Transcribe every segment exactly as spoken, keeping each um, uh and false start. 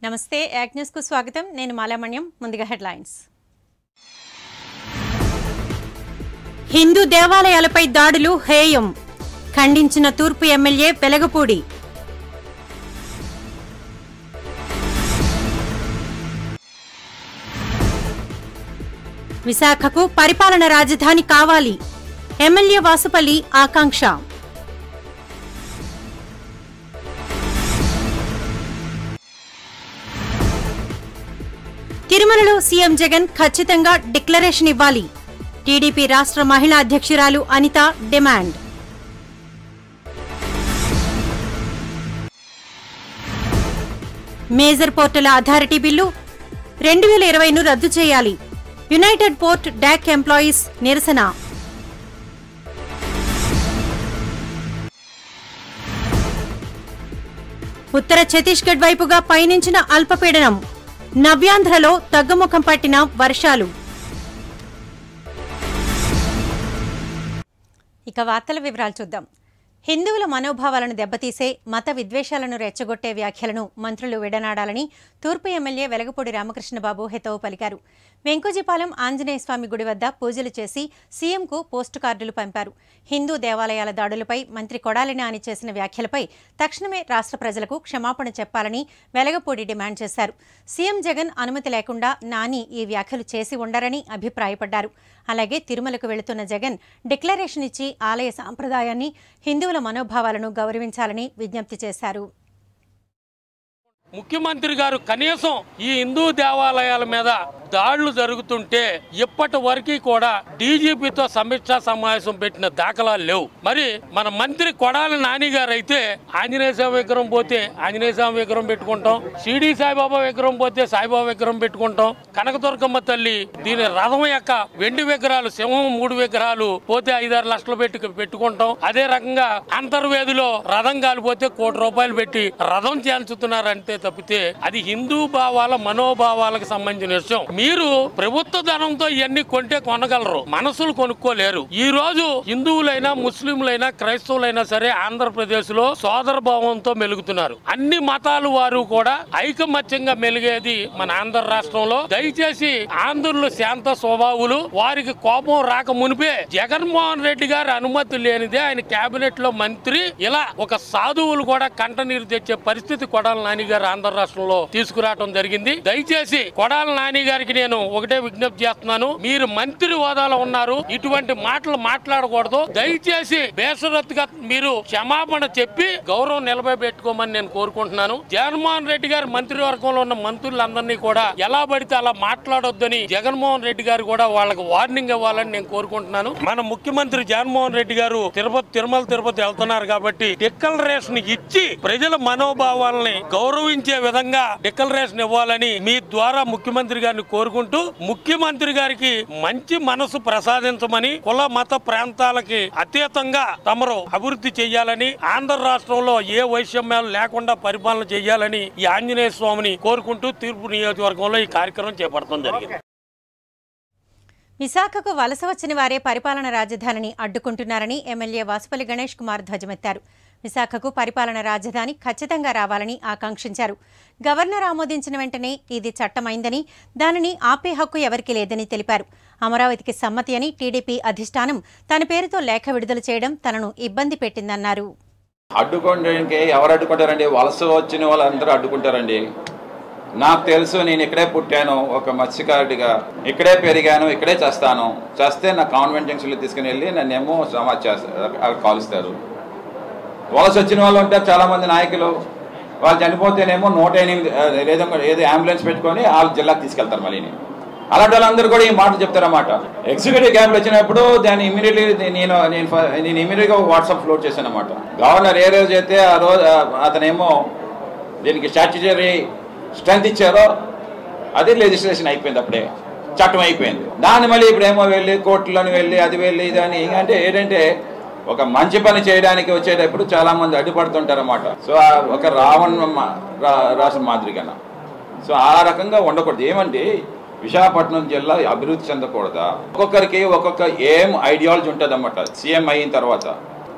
నమస్తే యాక్ న్యూస్ కు స్వాగతం నేను మాలామణ్యం ముందుగా హెడ్లైన్స్ హిందూ దేవాలయాలపై దాడులు హేయం ఖండించిన తూర్పు ఎమ్మెల్యే వెలగపూడి విశాఖకు పరిపాలన రాజధాని కావాలి ఎమ్మెల్యే వాసుపల్లి ఆకాంక్ష తిరుమలలో సీఎం జగన్ ఖచ్చితంగా డిక్లరేషన్ ఇవ్వాలి టీడీపీ రాష్ట్ర మహిళా అధ్యక్షురాలు అనిత డిమాండ్ మేజర్ పోర్టుల అథారిటీ బిల్లు రెండు వేల ఇరవైను రద్దు చేయాలి యునైటెడ్ పోర్ట్ డాక్ ఎంప్లాయీస్ నిరసన ఉత్తర ఛత్తీస్గఢ్ వైపుగా పయనించిన అల్పపీడనం నవ్యాంధ్రలో తగ్గుముఖం పట్టిన వర్షాలు. ఇక వార్తల వివరాలు చూద్దాం. హిందువుల మనోభావాలను దెబ్బతీసే మత విద్వేషాలను రెచ్చగొట్టే వ్యాఖ్యలను మంత్రులు విడనాడాలని తూర్పు ఎమ్మెల్యే వెలగపూడి రామకృష్ణబాబు హితవు పలికారు. వెంకోజీపాలెం ఆంజనేయ స్వామి గుడి వద్ద పూజలు చేసి సీఎంకు పోస్టు కార్డులు పంపారు. హిందూ దేవాలయాల దాడులపై మంత్రి కొడాలి నాని చేసిన వ్యాఖ్యలపై తక్షణమే రాష్ట్ర ప్రజలకు క్షమాపణ చెప్పాలని వెలగపూడి డిమాండ్ చేశారు. సీఎం జగన్ అనుమతి లేకుండా నాని ఈ వ్యాఖ్యలు చేసి ఉండరని అభిప్రాయపడ్డారు. అలాగే తిరుమలకు వెళుతున్న జగన్ డిక్లరేషన్ ఇచ్చి ఆలయ సాంప్రదాయాన్ని హిందువుల మనోభావాలను గౌరవించాలని విజ్ఞప్తి చేశారు. ముఖ్యమంత్రి గారు కనీసం ఈ హిందూ దేవాలయాల మీద దాడులు జరుగుతుంటే ఇప్పటి వరకు కూడా డీజీపీతో సమీక్షా సమావేశం పెట్టిన దాఖలాలు లేవు. మరి మన మంత్రి కొడాలి నాని గారు అయితే ఆంజనేయ స్వామి విగ్రహం పోతే ఆంజనేయ స్వామి విగ్రహం పెట్టుకుంటాం, షిరిడి సాయిబాబా విగ్రహం పోతే సాయిబాబా విగ్రహం పెట్టుకుంటాం, కనకదుర్గమ్మ తల్లి దీని రథం యొక్క వెండి విగ్రహాలు సింహం మూడు విగ్రహాలు పోతే ఐదారు లక్షలు పెట్టి పెట్టుకుంటాం. అదే రకంగా అంతర్వేదిలో రథం కాలిపోతే కోటి రూపాయలు పెట్టి రథం చేల్చుతున్నారంటే తప్పితే అది హిందూ భావాల మనోభావాలకు సంబంధించిన విషయం. మీరు ప్రభుత్వ ధనంతో ఇవన్నీ కొంటే కొనగలరు, మనసులు కొనుక్కోలేరు. ఈ రోజు హిందువులైనా ముస్లింలైనా క్రైస్తవులైనా సరే ఆంధ్రప్రదేశ్ లో సోదర భావంతో మెలుగుతున్నారు. అన్ని మతాలు వారు కూడా ఐకమత్యంగా మెలిగేది మన ఆంధ్ర రాష్ట్రంలో. దయచేసి ఆంధ్రులు శాంత స్వభావులు, వారికి కోపం రాక మునిపే జగన్మోహన్ రెడ్డి గారి అనుమతి లేనిదే ఆయన కేబినెట్ లో మంత్రి ఇలా ఒక సాధువులు కూడా కంటనీరు తెచ్చే పరిస్థితి కొడాలి నాని గారు ఆంధ్ర రాష్ట్రంలో తీసుకురావడం జరిగింది. దయచేసి కొడాలి నాని గారికి నేను ఒకటే విజ్ఞప్తి చేస్తున్నాను, మీరు మంత్రి హోదాలో ఉన్నారు, ఇటువంటి మాటలు మాట్లాడకూడదు. దయచేసి బేషరత్తుగా మీరు క్షమాపణ చెప్పి గౌరవం నిలబెట్టుకోమని నేను కోరుకుంటున్నాను. జగన్మోహన్ రెడ్డి గారి మంత్రివర్గంలో ఉన్న మంత్రులందరినీ కూడా ఎలా పడితే అలా మాట్లాడొద్దని జగన్మోహన్ రెడ్డి గారు కూడా వాళ్ళకి వార్నింగ్ ఇవ్వాలని నేను కోరుకుంటున్నాను. మన ముఖ్యమంత్రి జగన్మోహన్ రెడ్డి గారు తిరుపతి తిరుమల తిరుపతి వెళ్తున్నారు కాబట్టి డిక్లరేషన్ ఇచ్చి ప్రజల మనోభావాలని గౌరవించే విధంగా డిక్లరేషన్ ఇవ్వాలని మీ ద్వారా ముఖ్యమంత్రి గారిని కోరుకుంటూ ముఖ్యమంత్రి గారికి మంచి మనసు ప్రసాదించమని, కుల మత ప్రాంతాలకి అతీతంగా తమరు అభివృద్ధి చేయాలని, ఆంధ్ర రాష్ట్రంలో ఏ వైషమ్యాలు లేకుండా పరిపాలన చేయాలని ఈ ఆంజనేయ స్వామిని కోరుకుంటూ తీర్పు నియోజకవర్గంలో ఈ కార్యక్రమం చేపట్టడం జరిగింది. విశాఖకు వలస వచ్చిన వారే పరిపాలన రాజధానిని అడ్డుకుంటున్నారని ఎమ్మెల్యే వాసుపల్లి గణేష్ కుమార్ ధ్వజమెత్తారు. విశాఖకు పరిపాలన రాజధాని ఖచ్చితంగా రావాలని ఆకాంక్షించారు. గవర్నర్ ఆమోదించిన వెంటనే ఇది చట్టమైందని, దానిని ఆపే హక్కు ఎవరికీ లేదని తెలిపారు. అమరావతికి సమ్మతి అని టీడీపీ అధిష్టానం తన పేరుతో లేఖ విడుదల చేయడం తనను ఇబ్బంది పెట్టిందన్నారు. అడ్డుకోవడానికి ఎవరు అడ్డుకుంటారండి? వలస వచ్చిన వాళ్ళందరూ అడ్డుకుంటారండి. నాకు తెలుసు, నేను ఇక్కడే పుట్టాను, ఒక మత్స్యకారుడిగా ఇక్కడే పెరిగాను, ఇక్కడే చేస్తాను. చేస్తే నా కాన్వెంట్ జంక్షన్లో తీసుకుని వెళ్ళి నన్నేమో సమాజ్ చేస్తారు, కాలుస్తారు. వలస వచ్చిన వాళ్ళు ఉంటారు చాలామంది నాయకులు, వాళ్ళు చనిపోతేనేమో నూట ఎనిమిది ఏదో ఏదో అంబులెన్స్ పెట్టుకొని వాళ్ళ జిల్లాకు తీసుకెళ్తారు. మళ్ళీ అలాంటి వాళ్ళందరూ కూడా ఈ మాట చెప్తారన్నమాట. ఎగ్జిక్యూటివ్ క్యాబినెట్ వచ్చినప్పుడు దాన్ని ఇమీడియట్లీ నేను నేను నేను ఇమీడియట్గా వాట్సాప్ ఫ్లోట్ చేశాను అన్నమాట. గవర్నర్ ఏ రోజు అయితే ఆ రోజు అతనేమో దీనికి స్టాట్యుటరీ స్ట్రెంత్ ఇచ్చారో అది లెజిస్లేషన్ అయిపోయింది, అప్పుడే చట్టం అయిపోయింది. దాన్ని మళ్ళీ ఇప్పుడేమో వెళ్ళి కోర్టులోని వెళ్ళి అది వెళ్ళి ఇది అని అంటే ఏంటంటే ఒక మంచి పని చేయడానికి వచ్చేటప్పుడు చాలా మంది అడ్డుపడుతుంటారన్నమాట. సో ఒక రావణ రాష్ట్ర మాదిరిగా సో ఆ రకంగా ఉండకూడదు. ఏమంటే విశాఖపట్నం జిల్లా అభివృద్ధి చెందకూడదా? ఒక్కొక్కరికి ఒక్కొక్క ఏం ఐడియాలజీ ఉంటుంది అన్నమాట. సీఎం అయిన తర్వాత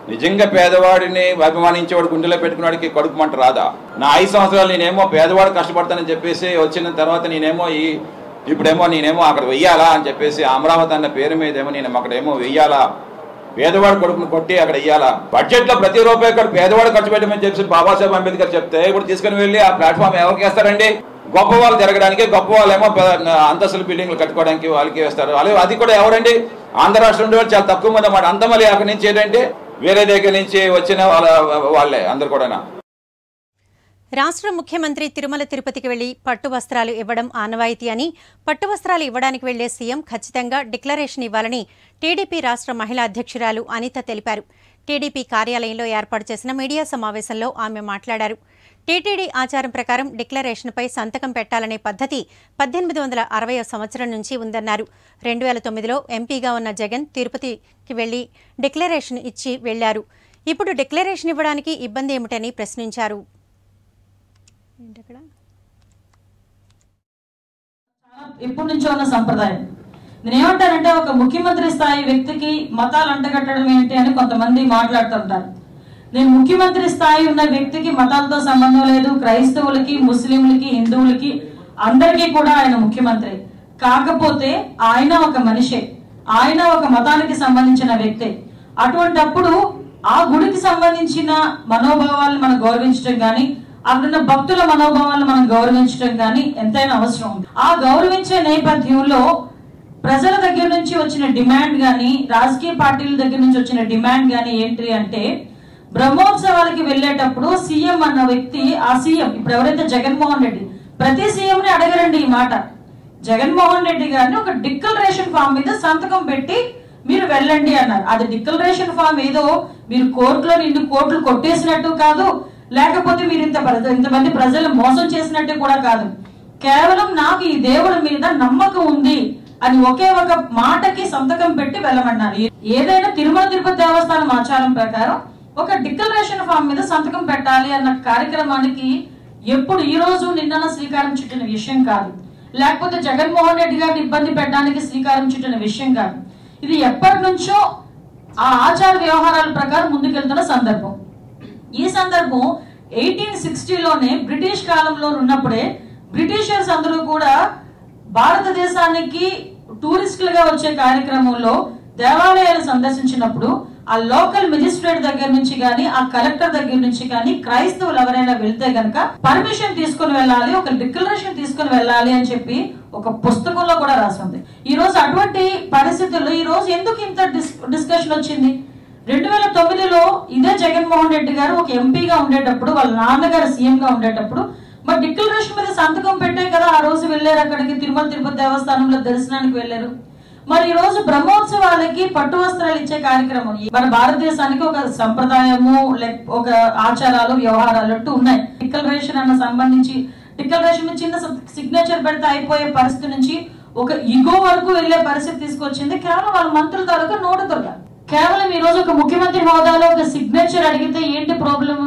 నిజంగా పేదవాడిని అభిమానించేవాడు గుండెలో పెట్టుకున్నాడికి కడుపు మంట రాదా? నా ఐదు సంవత్సరాలు నేనేమో పేదవాడు కష్టపడతానని చెప్పేసి వచ్చిన తర్వాత నేనేమో ఈ ఇప్పుడేమో నేనేమో అక్కడ వెయ్యాలా అని చెప్పేసి అమరావతి అన్న పేరు మీదేమో నేను అక్కడేమో వెయ్యాలా, పేదవాడు కొడుకును కొట్టి అక్కడ వెయ్యాలా? బడ్జెట్లో ప్రతి రూపాయి కూడా పేదవాడు ఖర్చు పెట్టమని చెప్పి బాబాసాహెబ్ అంబేద్కర్ చెప్తే ఇప్పుడు తీసుకుని వెళ్ళి ఆ ప్లాట్ఫామ్ ఎవరికి వేస్తారండి? గొప్ప వాళ్ళు జరగడానికి, గొప్ప వాళ్ళేమో అంతస్తుల బిల్డింగ్లు కట్టుకోవడానికి వాళ్ళకి వేస్తారు. అలాగే అది కూడా ఎవరండి? ఆంధ్ర రాష్ట్రం ఉండే వాళ్ళు చాలా తక్కువ మంది అన్నమాట. అంత మళ్ళీ అక్కడి నుంచి ఏంటంటే వేరే దగ్గర నుంచి వచ్చిన వాళ్ళ వాళ్ళే అందరు కూడా. రాష్ట్ర ముఖ్యమంత్రి తిరుమల తిరుపతికి వెళ్లి పట్టు వస్త్రాలు ఇవ్వడం ఆనవాయితీ అని, పట్టు వస్త్రాలు ఇవ్వడానికి వెళ్లే సీఎం ఖచ్చితంగా డిక్లరేషన్ ఇవ్వాలని టీడీపీ రాష్ట్ర మహిళా అధ్యక్షురాలు అనిత తెలిపారు. టీడీపీ కార్యాలయంలో ఏర్పాటు చేసిన మీడియా సమావేశంలో ఆమె మాట్లాడారు. టీటీడీ ఆచారం ప్రకారం డిక్లరేషన్పై సంతకం పెట్టాలనే పద్ధతి పద్దెనిమిది వందల అరవై సంవత్సరం నుంచి ఉందన్నారు. రెండు వేల తొమ్మిదిలో ఎంపీగా ఉన్న జగన్ తిరుపతికి వెళ్లి డిక్లరేషన్ ఇచ్చి వెళ్లారు. ఇప్పుడు డిక్లరేషన్ ఇవ్వడానికి ఇబ్బంది ఏమిటని ప్రశ్నించారు. ఇప్పటి నుంచో ఉన్న సంప్రదాయం. నేనేమంటానంటే ఒక ముఖ్యమంత్రి స్థాయి వ్యక్తికి మతాలు అంటగట్టడం ఏంటి అని కొంతమంది మాట్లాడుతుంటారు. నేను ముఖ్యమంత్రి స్థాయి ఉన్న వ్యక్తికి మతాలతో సంబంధం లేదు. క్రైస్తవులకి, ముస్లింలకి, హిందువులకి అందరికీ కూడా ఆయన ముఖ్యమంత్రి. కాకపోతే ఆయన ఒక మనిషే, ఆయన ఒక మతానికి సంబంధించిన వ్యక్తే. అటువంటప్పుడు ఆ గుడికి సంబంధించిన మనోభావాలను మనం గౌరవించడం కానీ, అక్కడున్న భక్తుల మనోభావాలను మనం గౌరవించడం కానీ ఎంతైనా అవసరం ఉంది. ఆ గౌరవించే నేపథ్యంలో ప్రజల దగ్గర నుంచి వచ్చిన డిమాండ్ గాని, రాజకీయ పార్టీల దగ్గర నుంచి వచ్చిన డిమాండ్ గాని ఏంటి అంటే, బ్రహ్మోత్సవాలకి వెళ్లేటప్పుడు సీఎం అన్న వ్యక్తి, ఆ సీఎం ఇప్పుడు ఎవరైతే జగన్మోహన్ రెడ్డి, ప్రతి సీఎం ని అడగరండి ఈ మాట. జగన్మోహన్ రెడ్డి గారిని ఒక డిక్లరేషన్ ఫామ్ మీద సంతకం పెట్టి మీరు వెళ్ళండి అన్నారు. అది డిక్లరేషన్ ఫామ్ ఏదో మీరు కోర్టులో ఇన్ని కోట్లు కొట్టేసినట్టు కాదు, లేకపోతే మీరు ఇంత ఇంతమంది ప్రజలు మోసం చేసినట్టు కూడా కాదు. కేవలం నాకు ఈ దేవుడి మీద నమ్మకం ఉంది అని ఒకే ఒక మాటకి సంతకం పెట్టి వెళ్ళమన్నారు. ఏదైనా తిరుమల తిరుపతి దేవస్థానం ఆచారం ప్రకారం ఒక డిక్లరేషన్ ఫామ్ మీద సంతకం పెట్టాలి అన్న కార్యక్రమానికి ఎప్పుడు ఈ రోజు నిన్న శ్రీకారం చుట్టిన విషయం కాదు, లేకపోతే జగన్మోహన్ రెడ్డి గారిని ఇబ్బంది పెట్టడానికి శ్రీకారం చుట్టిన విషయం కాదు. ఇది ఎప్పటి నుంచో ఆ ఆచార వ్యవహారాల ప్రకారం ముందుకెళ్తున్న సందర్భం. ఈ సందర్భం ఎయిటీన్ సిక్స్టీలోనే బ్రిటిష్ కాలంలో ఉన్నప్పుడే బ్రిటిషర్స్ అందరూ కూడా భారతదేశానికి టూరిస్టులుగా వచ్చే కార్యక్రమంలో దేవాలయాలు సందర్శించినప్పుడు ఆ లోకల్ మెజిస్ట్రేట్ దగ్గర నుంచి గాని, ఆ కలెక్టర్ దగ్గర నుంచి గాని క్రైస్తవులు ఎవరైనా వెళ్తే గనక పర్మిషన్ తీసుకుని వెళ్ళాలి, ఒక డిక్లరేషన్ తీసుకుని వెళ్ళాలి అని చెప్పి ఒక పుస్తకంలో కూడా రాసింది. ఈ రోజు అటువంటి పరిస్థితుల్లో ఈ రోజు ఎందుకు ఇంత డిస్కషన్ వచ్చింది? రెండు వేల తొమ్మిదిలో ఇదే జగన్మోహన్ రెడ్డి గారు ఒక ఎంపీగా ఉండేటప్పుడు, వాళ్ళ నాన్నగారు సీఎం గా ఉండేటప్పుడు మరి డిక్లరేషన్ మీద సంతకం పెట్టే కదా ఆ రోజు వెళ్ళారు అక్కడికి, తిరుమల తిరుపతి దేవస్థానంలో దర్శనానికి వెళ్ళారు. మరి ఈ రోజు బ్రహ్మోత్సవాలకి పట్టు వస్త్రాలు ఇచ్చే కార్యక్రమం మన భారతదేశానికి ఒక సంప్రదాయము, ఒక ఆచారాలు, వ్యవహారాలు అంటూ ఉన్నాయి. డిక్లరేషన్ అన్న సంబంధించి డిక్లరేషన్ చిన్న సిగ్నేచర్ పెడితే అయిపోయే పరిస్థితి నుంచి ఒక ఇగో వరకు వెళ్లే పరిస్థితి తీసుకొచ్చింది కేవలం వాళ్ళ మంత్రుల తాలూకా నోటు దొరక. కేవలం ఈ రోజు ఒక ముఖ్యమంత్రి హోదాలో ఒక సిగ్నేచర్ అడిగితే ఏంటి ప్రాబ్లమ్?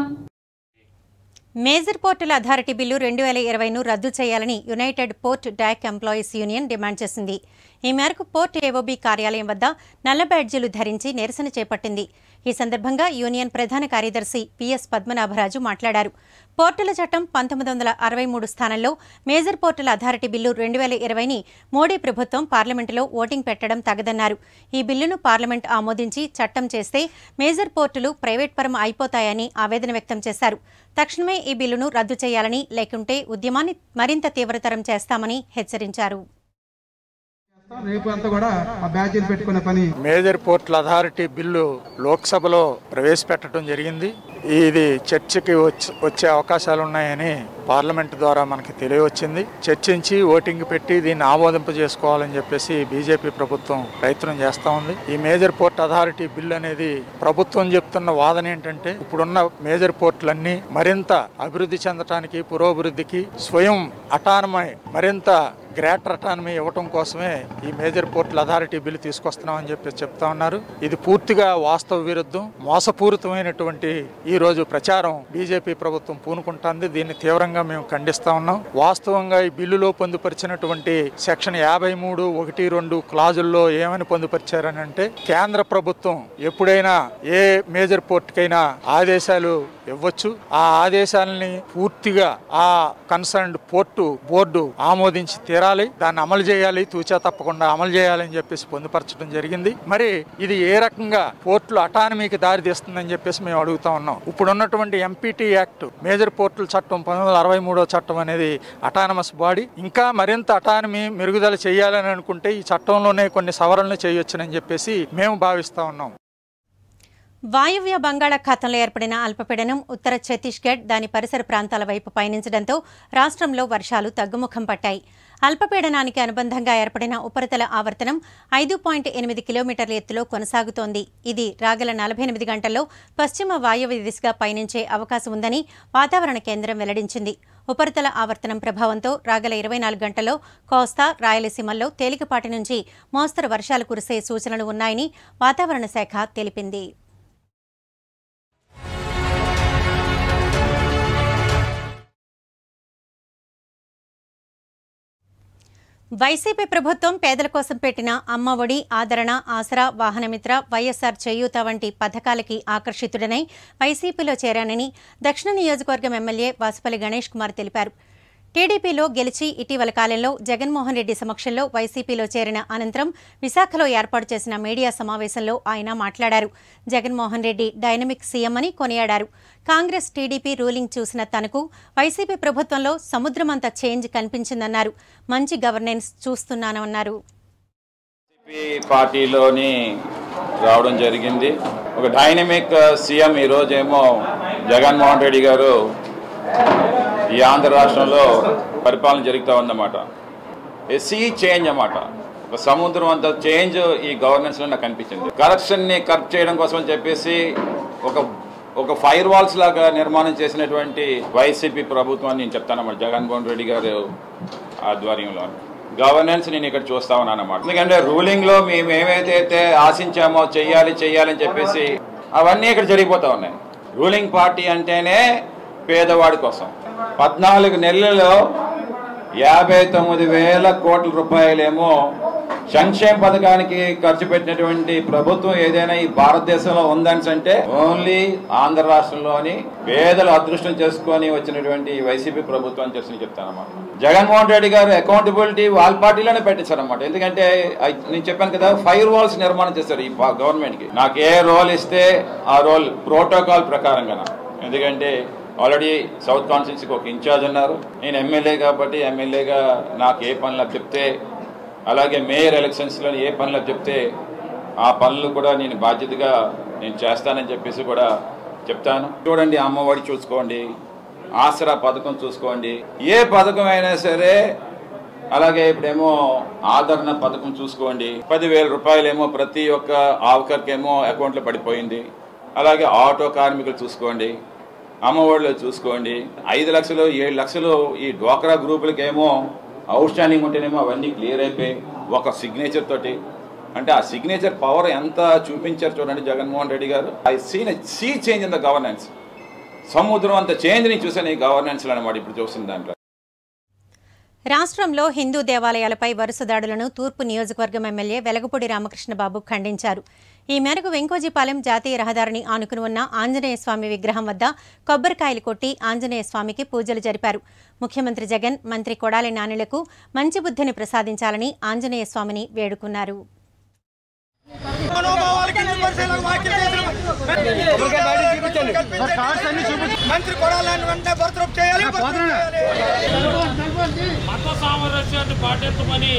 మేజర్ పోర్టుల అథారిటీ బిల్లు రెండు వేల ఇరవైను రద్దు చేయాలని united port dock employees union demand చేసింది. ఈ మేరకు పోర్ట్ ఏఓబీ కార్యాలయం వద్ద నల్ల బ్యాడ్జీలు ధరించి నిరసన చేపట్టింది. ఈ సందర్భంగా యూనియన్ ప్రధాన కార్యదర్శి పిఎస్ పద్మనాభరాజు మాట్లాడారు. పోర్టుల చట్టం పంతొమ్మిది వందల అరవై మూడు స్థానంలో మేజర్ పోర్టుల అథారిటీ బిల్లు రెండు వేల ఇరవైని మోడీ ప్రభుత్వం పార్లమెంటులో ఓటింగ్ పెట్టడం తగదన్నారు. ఈ బిల్లును పార్లమెంట్ ఆమోదించి చట్టం చేస్తే మేజర్ పోర్టులు ప్రైవేట్ పరం అయిపోతాయని ఆవేదన వ్యక్తం చేశారు. తక్షణమే ఈ బిల్లును రద్దు చేయాలని, లేకుంటే ఉద్యమాన్ని మరింత తీవ్రతరం చేస్తామని హెచ్చరించారు. మేజర్ పోర్టుల అథారిటీ బిల్లు లోక్సభలో ప్రవేశపెట్టడం జరిగింది. ఇది చర్చకి వచ్చే అవకాశాలు ఉన్నాయని పార్లమెంట్ ద్వారా మనకి తెలియవచ్చింది. చర్చించి ఓటింగ్ పెట్టి దీన్ని ఆమోదింప చేసుకోవాలని చెప్పేసి బీజేపీ ప్రభుత్వం ప్రయత్నం చేస్తూ ఉంది. ఈ మేజర్ పోర్ట్ అథారిటీ బిల్లు అనేది ప్రభుత్వం చెప్తున్న వాదన ఏంటంటే, ఇప్పుడున్న మేజర్ పోర్టులన్నీ మరింత అభివృద్ధి చెందడానికి, పురోభివృద్ధికి, స్వయం అటానమీ మరింత గ్రేటర్ అటానమీ ఇవ్వటం కోసమే ఈ మేజర్ పోర్టుల అథారిటీ బిల్లు తీసుకొస్తున్నామని చెప్పి చెప్తా ఉన్నారు. ఇది పూర్తిగా వాస్తవ విరుద్ధం, మోసపూరితమైనటువంటి ఈ రోజు ప్రచారం బీజేపీ ప్రభుత్వం పూనుకుంటుంది. దీన్ని తీవ్రంగా తీవ్రంగా మేము ఖండిస్తా ఉన్నాం. వాస్తవంగా ఈ బిల్లులో పొందుపరిచినటువంటి సెక్షన్ యాభై మూడు ఒకటి రెండు క్లాజుల్లో ఏమని పొందుపరిచారని అంటే, కేంద్ర ప్రభుత్వం ఎప్పుడైనా ఏ మేజర్ పోర్టుకైనా ఆదేశాలు ఇవ్వచ్చు. ఆ ఆదేశాలని పూర్తిగా ఆ కన్సర్న్డ్ పోర్టు బోర్డు ఆమోదించి తీరాలి, దాన్ని అమలు చేయాలి, తూచా తప్పకుండా అమలు చేయాలని చెప్పేసి పొందుపరచడం జరిగింది. మరి ఇది ఏ రకంగా పోర్టులు అటానమీకి దారి తీస్తుందని చెప్పేసి మేము అడుగుతా ఉన్నాం. ఇప్పుడున్నటువంటి ఎంపీటీ యాక్ట్, మేజర్ పోర్టుల చట్టం పంతొమ్మిది వందల అరవై మూడో చట్టం అనేది అటానమస్ బాడీ. ఇంకా మరింత అటానమీ మెరుగుదల చేయాలని అనుకుంటే ఈ చట్టంలోనే కొన్ని సవరణలు చేయొచ్చునని చెప్పేసి మేము భావిస్తా ఉన్నాం. వాయువ్య బంగాళాఖాతంలో ఏర్పడిన అల్పపీడనం ఉత్తర ఛత్తీస్గఢ్ దాని పరిసర ప్రాంతాల వైపు పయనించడంతో రాష్ట్రంలో వర్షాలు తగ్గుముఖం పట్టాయి. అల్పపీడనానికి అనుబంధంగా ఏర్పడిన ఉపరితల ఆవర్తనం ఐదు పాయింట్ ఎనిమిది కిలోమీటర్ల ఎత్తులో కొనసాగుతోంది. ఇది రాగల నలభై ఎనిమిది గంటల్లో పశ్చిమ వాయువ్య దిశగా పయనించే అవకాశం ఉందని వాతావరణ కేంద్రం వెల్లడించింది. ఉపరితల ఆవర్తనం ప్రభావంతో రాగల ఇరవై నాలుగు గంటల్లో కోస్తా, రాయలసీమల్లో తేలికపాటి నుంచి మోస్తరు వర్షాలు కురిసే సూచనలు ఉన్నాయని వాతావరణ శాఖ తెలిపింది. వైసీపీ ప్రభుత్వం పేదల కోసం పెట్టిన అమ్మ ఒడి, ఆదరణ, ఆసరా, వాహనమిత్ర, వైఎస్ఆర్ చేయూత వంటి పథకాలకి ఆకర్షితుడనై వైసీపీలో చేరానని దక్షిణ నియోజకవర్గం ఎమ్మెల్యే వాసుపల్లి గణేష్ కుమార్ తెలిపారు. టీడీపీలో గెలిచి ఇటీవల కాలంలో జగన్మోహన్ రెడ్డి సమక్షంలో వైసీపీలో చేరిన అనంతరం విశాఖలో ఏర్పాటు చేసిన మీడియా సమావేశంలో ఆయన మాట్లాడారు. జగన్మోహన్ రెడ్డి డైనమిక్ సీఎం అని కొనియాడారు. కాంగ్రెస్, టీడీపీ రూలింగ్ చూసిన తనకు వైసీపీ ప్రభుత్వంలో సముద్రమంత చేంజ్ కనిపించిందన్నారు. మంచి గవర్నెన్స్ చూస్తున్నానన్నారు. పార్టీలోని రావడం జరిగింది. ఒక డైనమిక్ సీఎం ఈరోజేమో జగన్మోహన్ రెడ్డి గారు ఈ ఆంధ్ర రాష్ట్రంలో పరిపాలన జరుగుతూ ఉందన్నమాట. ఏ సీ చేంజ్ అన్నమాట. ఒక సముద్రం అంత చేంజ్ ఈ గవర్నెన్స్లో నాకు కనిపించింది. కరప్షన్ని కరెక్ట్ చేయడం కోసం అని చెప్పేసి ఒక ఒక ఫైర్ వాల్స్ లాగా నిర్మాణం చేసినటువంటి వైసీపీ ప్రభుత్వాన్ని నేను చెప్తానన్నమాట. జగన్మోహన్ రెడ్డి గారు ఆధ్వర్యంలో గవర్నెన్స్ నేను ఇక్కడ చూస్తా ఉన్నాను అన్నమాట. ఎందుకంటే రూలింగ్లో మేము ఏమైతే ఆశించామో చెయ్యాలి చెయ్యాలని చెప్పేసి అవన్నీ ఇక్కడ జరిగిపోతూ ఉన్నాయి. రూలింగ్ పార్టీ అంటేనే పేదవాడి కోసం పద్నాలుగు నెలల్లో యాభై తొమ్మిది వేల కోట్ల రూపాయలేమో సంక్షేమ పథకానికి ఖర్చు పెట్టినటువంటి ప్రభుత్వం ఏదైనా ఈ భారతదేశంలో ఉందని అంటే ఓన్లీ ఆంధ్ర రాష్ట్రంలోని పేదలు అదృష్టం చేసుకొని వచ్చినటువంటి వైసీపీ ప్రభుత్వం అని చెప్పి చెప్తానన్నమాట. జగన్మోహన్ రెడ్డి గారు అకౌంటబిలిటీ వాళ్ళ పార్టీలోనే పెట్టించారన్నమాట. ఎందుకంటే నేను చెప్పాను కదా, ఫైర్ వాల్స్ నిర్మాణం చేశారు ఈ గవర్నమెంట్కి. నాకు ఏ రోల్ ఇస్తే ఆ రోల్ ప్రోటోకాల్ ప్రకారంగా. ఎందుకంటే ఆల్రెడీ సౌత్ కాన్స్టిట్యున్సీకి ఒక ఇన్ఛార్జ్ ఉన్నారు. నేను ఎమ్మెల్యే కాబట్టి ఎమ్మెల్యేగా నాకు ఏ పనులు చెప్తే, అలాగే మేయర్ ఎలక్షన్స్లో ఏ పనులు చెప్తే ఆ పనులు కూడా నేను బాధ్యతగా నేను చేస్తానని చెప్పేసి కూడా చెప్తాను. చూడండి, అమ్మఒడి చూసుకోండి, ఆసరా పథకం చూసుకోండి, ఏ పథకం అయినా సరే. అలాగే ఇప్పుడేమో ఆదరణ పథకం చూసుకోండి, పదివేల రూపాయలేమో ప్రతి ఒక్క ఆవకర్కేమో అకౌంట్లో పడిపోయింది. అలాగే ఆటో కార్మికులు చూసుకోండి, అమ్మఒడిలో చూసుకోండి. ఐదు లక్షలు ఏడు లక్షలు ఈ డ్వాక్రా గ్రూపులకేమో అవుట్ స్టాండింగ్ ఉంటేనేమో అవన్నీ క్లియర్ అయిపోయి ఒక సిగ్నేచర్ తోటి. అంటే ఆ సిగ్నేచర్ పవర్ ఎంత చూపించారు చూడండి జగన్మోహన్ రెడ్డి గారు. I seen sea change in the governance. సముద్రం అంత చేంజ్ ని చూసాను ఈ గవర్నెన్స్లో అనమాట ఇప్పుడు చూస్తుంది దాంట్లో. రాష్ట్రంలో హిందూ దేవాలయాలపై వరుస దాడులను తూర్పు నియోజకవర్గం ఎమ్మెల్యే వెలగపూడి రామకృష్ణబాబు ఖండించారు. ఈ మేరకు వెంకోజీపాలెం జాతీయ రహదారిని ఆనుకుని ఉన్న ఆంజనేయ స్వామి విగ్రహం వద్ద కొబ్బరికాయలు కొట్టి ఆంజనేయ స్వామికి పూజలు జరిపారు. ముఖ్యమంత్రి జగన్, మంత్రి కొడాలి నానిలకు మంచి బుద్ధిని ప్రసాదించాలని ఆంజనేయ స్వామిని వేడుకున్నారు. మంత్రి కొడాలని వెంటనే బర్తరఫ్ చేయాలి. మత సామరస్యాన్ని పాటించమని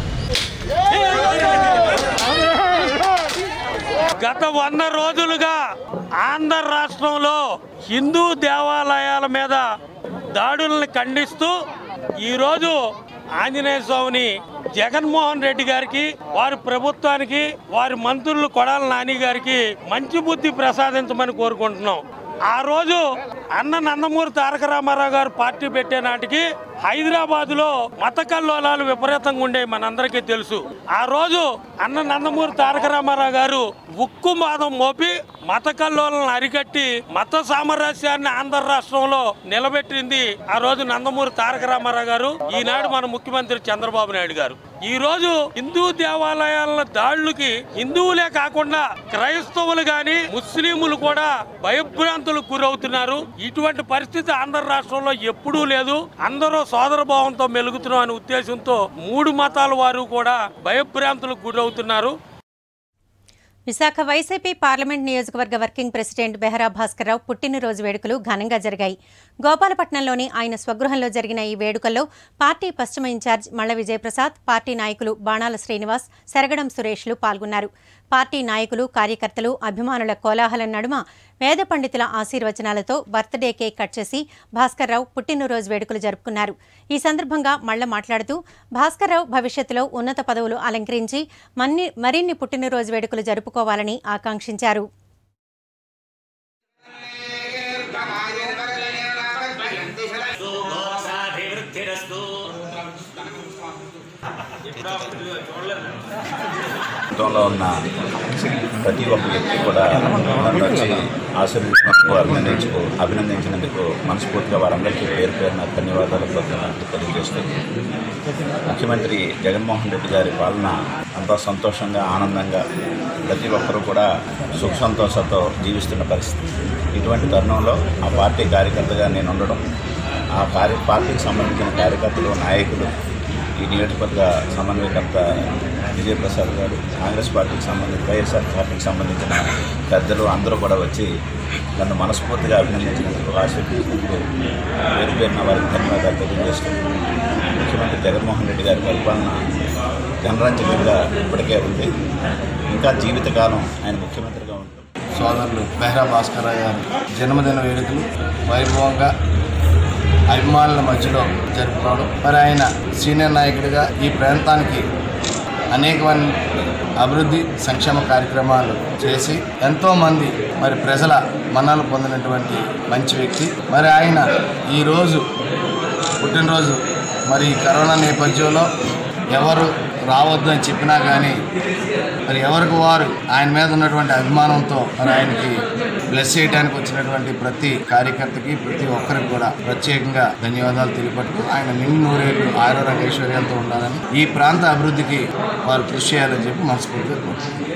గత వంద రోజులుగా ఆంధ్ర రాష్ట్రంలో హిందూ దేవాలయాల మీద దాడులను ఖండిస్తూ ఈరోజు ఆంజనేయ స్వామిని జగన్మోహన్ రెడ్డి గారికి, వారి ప్రభుత్వానికి, వారి మంత్రులు కొడాలి నాని గారికి మంచి బుద్ధి ప్రసాదించమని కోరుకుంటున్నాం. ఆ రోజు అన్న నందమూరి తారక రామారావు గారు పార్టీ పెట్టే నాటికి హైదరాబాద్ లో మత కల్లోలాలు విపరీతంగా ఉండే మనందరికీ తెలుసు. ఆ రోజు అన్న నందమూరి తారక రామారావు గారు ఉక్కు మాదం మోపి మత కల్లోలను అరికట్టి మత సామరస్యాన్ని ఆంధ్ర రాష్ట్రంలో నిలబెట్టింది ఆ రోజు నందమూరి తారక రామారావు గారు, ఈనాడు మన ముఖ్యమంత్రి చంద్రబాబు నాయుడు గారు. ఈ రోజు హిందూ దేవాలయాల దాడులకి హిందువులే కాకుండా క్రైస్తవులు గాని ముస్లింలు కూడా భయభ్రాంతులకు గురవుతున్నారు. ఇటువంటి పరిస్థితి ఆంధ్ర రాష్ట్రంలో ఎప్పుడూ లేదు. అందరూ సోదర భావంతో మెలుగుతున్నాం అనే ఉద్దేశంతో మూడు మతాల వారు కూడా భయభ్రాంతులకు గురవుతున్నారు. విశాఖ వైసీపీ పార్లమెంట్ నియోజకవర్గ వర్కింగ్ ప్రెసిడెంట్ బెహరా భాస్కర్ రావు పుట్టినరోజు వేడుకలు ఘనంగా జరిగాయి. గోపాలపట్నంలోని ఆయన స్వగృహంలో జరిగిన ఈ వేడుకల్లో పార్టీ పశ్చిమ ఇన్ఛార్జ్ మళ్ల విజయప్రసాద్, పార్టీ నాయకులు బాణాల శ్రీనివాస్, శరగడం సురేష్లు పాల్గొన్నారు. పార్టీ నాయకులు, కార్యకర్తలు, అభిమానుల కోలాహలం నడుమ వేద పండితుల ఆశీర్వచనాలతో బర్త్డే కేక్ కట్ చేసి భాస్కర్ రావు పుట్టినరోజు వేడుకలు జరుపుకున్నారు. ఈ సందర్భంగా మళ్ల మాట్లాడుతూ భాస్కర్ రావు భవిష్యత్తులో ఉన్నత పదవులు అలంకరించి మన్ని మరిన్ని పుట్టినరోజు వేడుకలు జరుపుకోవాలని ఆకాంక్షించారు. లో ఉన్న ప్రతి ఒక్క వ్యక్తి కూడా నన్ను వచ్చి ఆశీర్వదించినందుకు అభినందించుకు అభినందించినందుకు మనస్ఫూర్తిగా వారందరికీ పేరు పేరున ధన్యవాదాలు తెలియజేస్తూ, ముఖ్యమంత్రి జగన్మోహన్ రెడ్డి గారి పాలన అంతా సంతోషంగా ఆనందంగా ప్రతి ఒక్కరూ కూడా సుఖ సంతోషాలతో జీవిస్తున్న పరిస్థితి. ఇటువంటి తరుణంలో ఆ పార్టీ కార్యకర్తగా నేను ఉండడం, ఆ కార్య పార్టీకి సంబంధించిన కార్యకర్తలు, నాయకులు, ఈ నియోజకవర్గ సమన్వయకర్త విజయప్రసాద్ గారు, కాంగ్రెస్ పార్టీకి సంబంధించి వైఎస్ఆర్ పార్టీకి సంబంధించిన పెద్దలు అందరూ కూడా వచ్చి నన్ను మనస్ఫూర్తిగా అభినందించినందుకు, ఆశీర్వదించినందుకు పేరు పేరున వారికి ధన్యవాదాలు తెలియజేస్తూ, ముఖ్యమంత్రి జగన్మోహన్ రెడ్డి గారి పరిపాలన జనరంజకంగా ఇప్పటికే ఉంది. ఇంకా జీవితకాలం ఆయన ముఖ్యమంత్రిగా ఉంటుంది. సోదరులు బెహరా భాస్కర్ రావు గారు జన్మదిన వేడుకలు వైభవంగా అభిమానుల మధ్యలో జరుపుకోవడం, మరి ఆయన సీనియర్ నాయకుడిగా ఈ ప్రాంతానికి అనేకమైన అభివృద్ధి సంక్షేమ కార్యక్రమాలు చేసి ఎంతోమంది మరి ప్రజల మన్ననలు పొందినటువంటి మంచి వ్యక్తి. మరి ఆయన ఈరోజు పుట్టినరోజు మరి కరోనా నేపథ్యంలో ఎవరు రావద్దు అని చెప్పినా కానీ మరి ఎవరికి వారు ఆయన మీద ఉన్నటువంటి అభిమానంతో మరి ఆయనకి బ్లెస్ చేయడానికి వచ్చినటువంటి ప్రతి కార్యకర్తకి, ప్రతి ఒక్కరికి కూడా ప్రత్యేకంగా ధన్యవాదాలు తెలియపడుతూ ఆయన నిండు నూరేళ్లు ఆరోగ్య ఐశ్వర్యాలతో ఉండాలని, ఈ ప్రాంత అభివృద్ధికి వారు కృషి చేయాలని చెప్పి మనస్ఫూర్తిగా కోరుతున్నాను.